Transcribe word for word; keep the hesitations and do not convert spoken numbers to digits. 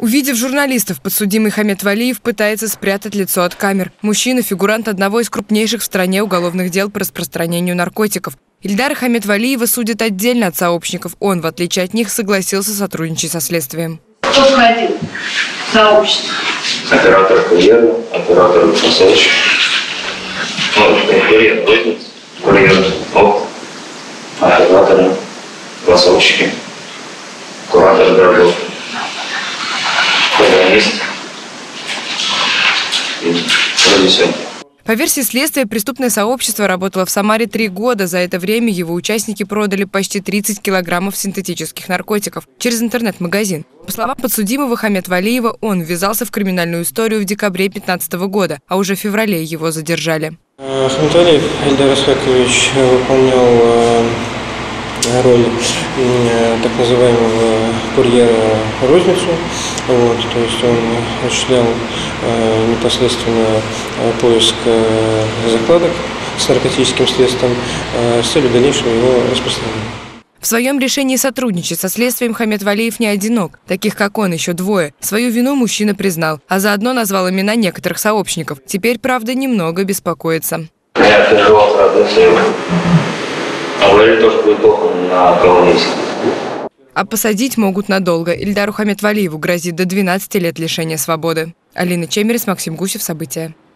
Увидев журналистов, подсудимый Хамед Валиев пытается спрятать лицо от камер. Мужчина – фигурант одного из крупнейших в стране уголовных дел по распространению наркотиков. Ильдара Хамедвалиева судят отдельно от сообщников. Он, в отличие от них, согласился сотрудничать со следствием. Кто входил в сообщество? Оператор курьера, оператор посылочек. Ну, курьер, розница, курьер, оп, операторы, посылочки, куратор дорогов, программист и продюсер. По версии следствия, преступное сообщество работало в Самаре три года. За это время его участники продали почти тридцать килограммов синтетических наркотиков через интернет-магазин. По словам подсудимого Хамедвалиева, он ввязался в криминальную историю в декабре две тысячи пятнадцатого года, а уже в феврале его задержали. Хамедвалиев Ильдар Исхакович выполнял роль так называемого курьера розницу. Вот, то есть он осуществлял э, непосредственно э, поиск э, закладок с наркотическим средством э, с целью дальнейшего его распространения. В своем решении сотрудничать со следствием Хамедвалиев не одинок. Таких, как он, еще двое. Свою вину мужчина признал, а заодно назвал имена некоторых сообщников. Теперь, правда, немного беспокоится. Я переживал сразу все. А говорили, тоже будет плохо на колонии. А посадить могут надолго. Ильдару Хамедвалиеву грозит до двенадцати лет лишения свободы. Алина Чемерис, Максим Гусев. События.